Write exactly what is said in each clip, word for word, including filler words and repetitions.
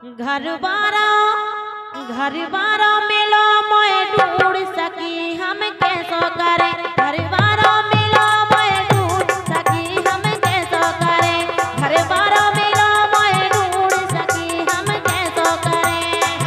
घर बारा घर बारा मिलो मोए ढूंढ सकी हम कैसो करे। घर बारा मिलो मोए ढूंढ सकी हम कैसो करे। घर बारा मिलो मोए ढूंढ सकी हम कैसो करे।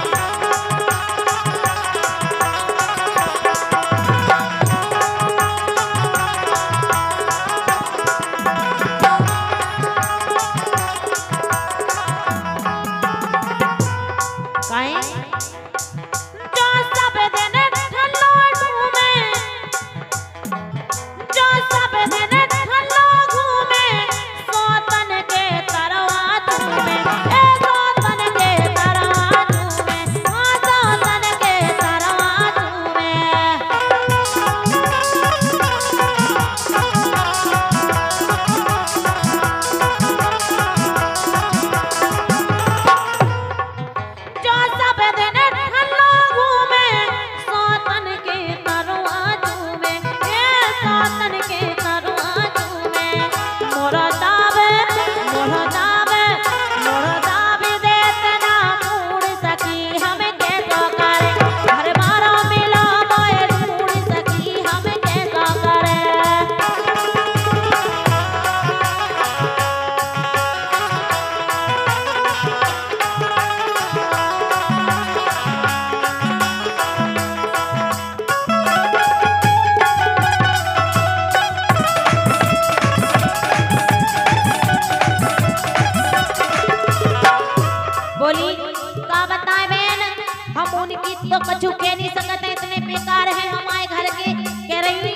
तो कछु कह नहीं सकते, इतने बेकार है हमारे घर के। कह रही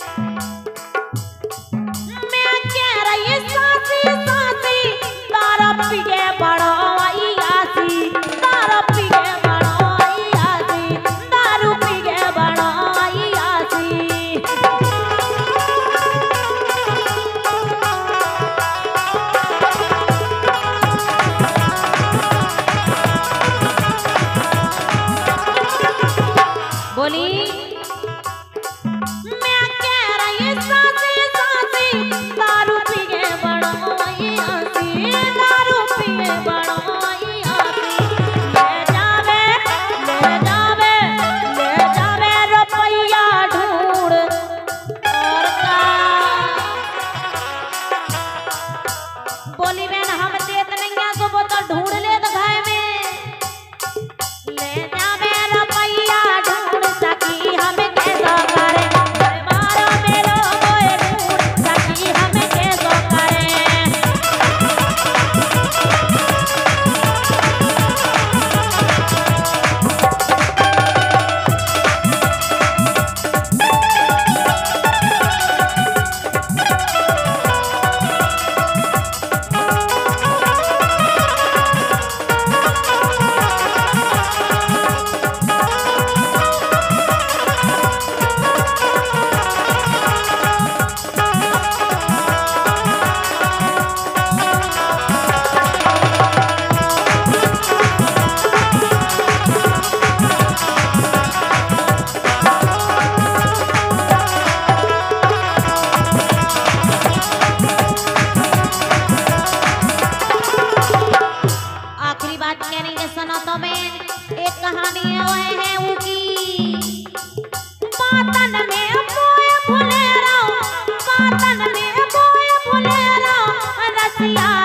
मैं कह रही सासी सासी तारा पिए बड़ो आई आसी। तारा पिए बड़ो आई आसी। दारू पिए बड़ो आई आसी। बोली मैं कह रही सासी सासी दारू पिए बड़ो आई आसी। दारू पिए बड़ो आई आसी। ले जावे ले जावे ले जावे रुपया ढूंढ और का। बोली बहन हम देत नहीं है तो वो तो ढूंढ ले तो घर में। ले जावे रुपया ढूंढ सकी हम कैसो करे। घर बारा मेलो मोए ढूंढ सकी हम कैसो करे। आखिरी बात कहने के सुनो तो मैं एक कहानी है वो है उनकी। बातन में मोए भुले रहो बातन में मोए भुले रहो रसिया